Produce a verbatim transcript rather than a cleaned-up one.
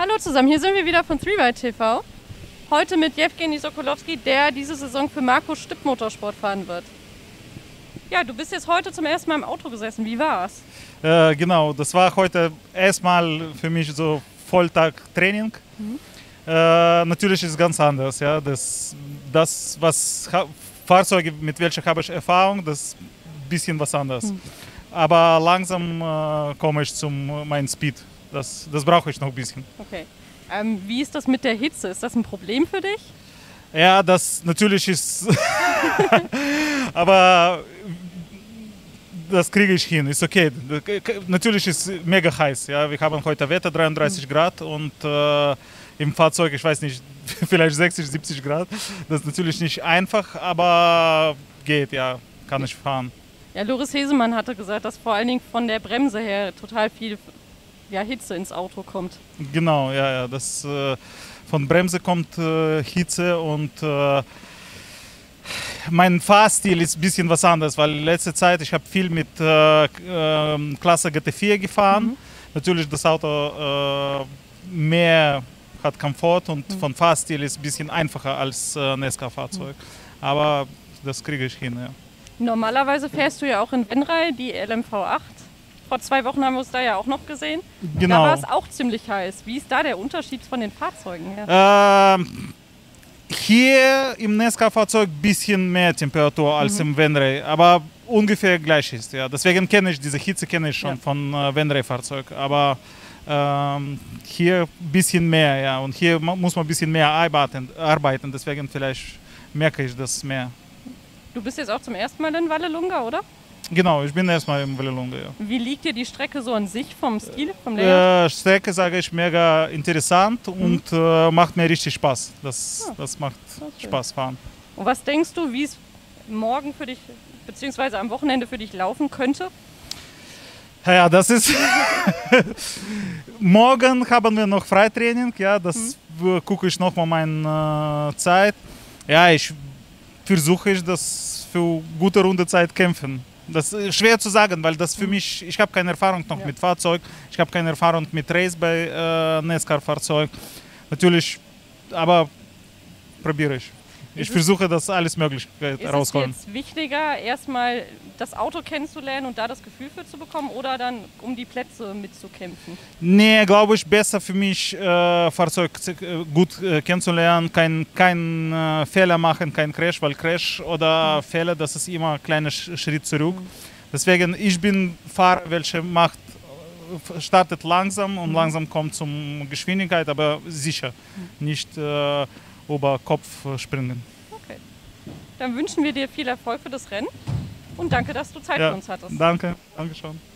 Hallo zusammen, hier sind wir wieder von three ride T V. Heute mit Jewgeni Sokolowski, der diese Saison für Markus Stipp Motorsport fahren wird. Ja, du bist jetzt heute zum ersten Mal im Auto gesessen. Wie war's? Äh, genau, das war heute erstmal für mich so Volltag-Training. Mhm. Äh, natürlich ist es ganz anders. Ja? Das, das was Fahrzeuge, mit welcher habe ich Erfahrung, das ist ein bisschen was anderes. Mhm. Aber langsam äh, komme ich zum meinem Speed. Das, das brauche ich noch ein bisschen. Okay. Ähm, wie ist das mit der Hitze? Ist das ein Problem für dich? Ja, das natürlich ist. Aber das kriege ich hin, ist okay. Natürlich ist es mega heiß. Ja? Wir haben heute Wetter dreiunddreißig Grad und äh, im Fahrzeug, ich weiß nicht, vielleicht sechzig, siebzig Grad. Das ist natürlich nicht einfach, aber geht, ja, kann ich fahren. Ja, Loris Hesemann hatte gesagt, dass vor allen Dingen von der Bremse her total viel ja, Hitze ins Auto kommt. Genau, ja, ja. Das, äh, von Bremse kommt äh, Hitze und äh, mein Fahrstil ist ein bisschen was anderes, weil letzte Zeit ich habe viel mit äh, äh, Klasse G T vier gefahren. Mhm. Natürlich das Auto äh, mehr hat Komfort und mhm. von Fahrstil ist ein bisschen einfacher als äh, ein S K-Fahrzeug. Mhm. Aber das kriege ich hin, ja. Normalerweise fährst du ja auch in Venray die L M V acht. Vor zwei Wochen haben wir es da ja auch noch gesehen. Genau. Da war es auch ziemlich heiß. Wie ist da der Unterschied von den Fahrzeugen her? Ähm, hier im N S K-Fahrzeug ein bisschen mehr Temperatur als mhm. im Venray, aber ungefähr gleich ist. Ja. Deswegen kenne ich diese Hitze kenne ich schon ja. von äh, Venray-Fahrzeug. Aber ähm, hier ein bisschen mehr. Ja. Und hier muss man ein bisschen mehr arbeiten, arbeiten. Deswegen vielleicht merke ich das mehr. Du bist jetzt auch zum ersten Mal in Vallelunga, oder? Genau, ich bin erstmal im Vallelunga, ja. Wie liegt dir die Strecke so an sich vom Stil, vom Layout? Äh, Strecke, sage ich, mega interessant mhm. und äh, macht mir richtig Spaß. Das, ja. das macht okay. Spaß fahren. Und was denkst du, wie es morgen für dich, beziehungsweise am Wochenende für dich laufen könnte? Ja, das ist... Morgen haben wir noch Freitraining, ja, das mhm. gucke ich nochmal meine äh, Zeit. Ja, ich versuche ich das für gute Rundezeit kämpfen. Das ist schwer zu sagen, weil das für mich, ich habe keine Erfahrung noch ja. mit Fahrzeug, ich habe keine Erfahrung mit Race bei äh, N S K-Fahrzeug. Natürlich, aber probiere ich. Ich versuche, das alles möglich rausholen. Ist es jetzt wichtiger, erstmal das Auto kennenzulernen und da das Gefühl für zu bekommen oder dann um die Plätze mitzukämpfen? Nee, glaube ich, besser für mich, äh, Fahrzeug gut äh, kennenzulernen, kein, kein äh, Fehler machen, kein Crash, weil Crash oder mhm. Fehler, das ist immer ein kleiner Schritt zurück. Mhm. Deswegen, ich bin Fahrer, welcher macht, startet langsam und mhm. langsam kommt zum Geschwindigkeit, aber sicher, mhm. nicht äh, über Kopf springen. Okay. Dann wünschen wir dir viel Erfolg für das Rennen und danke, dass du Zeit ja, für uns hattest. Danke, danke schon.